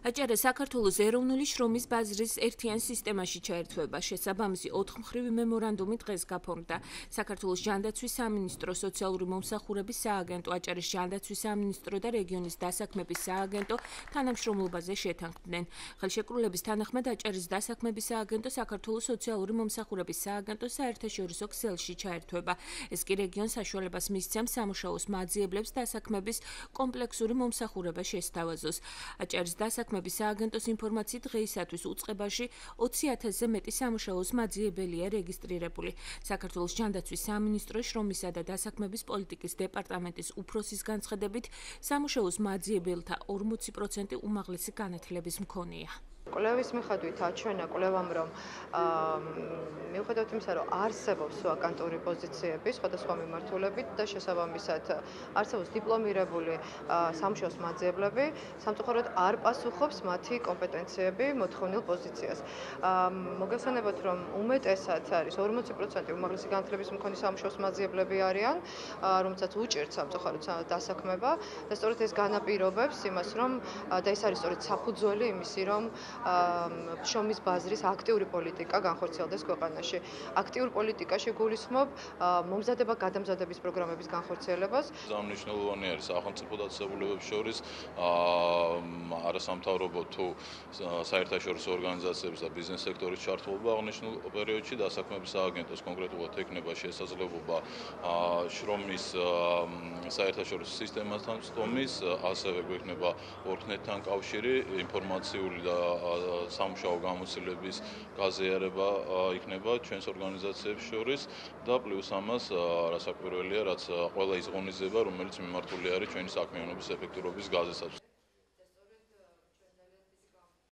აჭარა საქართველოს ეროვნული შრომის ბაზრის ერთიან სისტემაში ჩაერთვება. შესაბამისი 4 მხრივი მემორანდუმი დღეს გაფორმდა. საქართველოს ჯანდაცვის სამინისტრო, სოციალური მომსახურების სააგენტო, აჭარის ჯანდაცვის სამინისტრო და რეგიონის დასაქმების სააგენტო თანამშრომლობაზე შეთანხმდნენ. ხელშეკრულების თანახმად აჭარის დასაქმების სააგენტო, საქართველოს სოციალური მომსახურების სააგენტო საერთაშორისო ქსელში ჩაერთვება. ეს კი რეგიონს საშუალებას მისცემს სამუშაოს მაძიებლებს დასაქმების კომპლექსური მომსახურება შესთავაზოს. აჭარის დასაქმების სააგენტოს ინფორმაციით დღეისათვის უწყებაში 20,000-ზე მეტი სამუშაოს მაძიებელია რეგისტრირებული. საქართველოს ჯანდაცვის სამინისტროს შრომისა და დასაქმების პოლიტიკის დეპარტამენტის უფროსის განცხადებით, სამუშაოს მაძიებელთა 40% უმაღლესი განათლების მქონეა. კვლევის მიხედვით აჩვენა კვლევამ, რომ მიუხედავად იმისა, რომ არსებობს ვაკანტური პოზიციები სხვადასხვა მიმართულებით და შესაბამისად არსებობს დიპლომირებული სამუშაოს მაძიებლები, სამწუხაროდ არ პასუხობს მათი კომპეტენციები მოთხოვნილ პოზიციას. მოგესალმებათ, რომ უმეტესად არის 40% უმაღლესი განათლების მქონე სამუშაოს მაძიებლები არიან, რომელსაც უჭერთ სამწუხაროდ დასაქმება და სწორედ ეს განაპირობებს იმას, რომ და ეს არის სწორედ საფუძველი იმისი, რომ შრომის ბაზრის აქტიური პოლიტიკა განხორციელდეს ქვეყანაში. აქტიურ პოლიტიკაში გულისხმობ მომზადება-გადამზადების პროგრამების განხორციელებას. Მნიშვნელოვანი არის სახელმწიფო დაწესებულებებს შორის არასამთავრობო თუ საერთაშორისო ორგანიზაციების და ბიზნეს სექტორის ჩართულობა აღნიშნულ პერიოდში დასაქმების სააგენტოს კონკრეტულად ექნება შესაძლებლობა შრომის საერთაშორისო სისტემასთან სტომის, ასევე გვექნება ორგანოებთან კავშირი, ინფორმაციული და სამუშაო გამოცდილების გაზიარება იქნება ჩვენს ორგანიზაციებს შორის და პლუს ამას რასაკვირველია, რაც ყველა ის ღონისძიება, რომელიც მიმართული არის ჩვენი საქმიანობის ეფექტურობის გაზრდასაც.